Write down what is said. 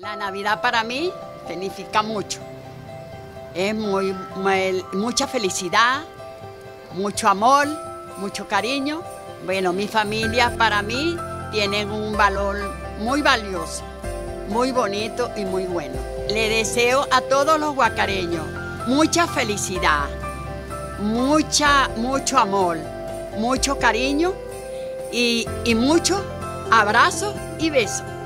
La Navidad para mí significa mucho. Es mucha felicidad, mucho amor, mucho cariño. Bueno, mi familia para mí tienen un valor muy valioso, muy bonito y muy bueno. Le deseo a todos los guacareños mucha felicidad, mucho amor, mucho cariño y muchos abrazos y besos.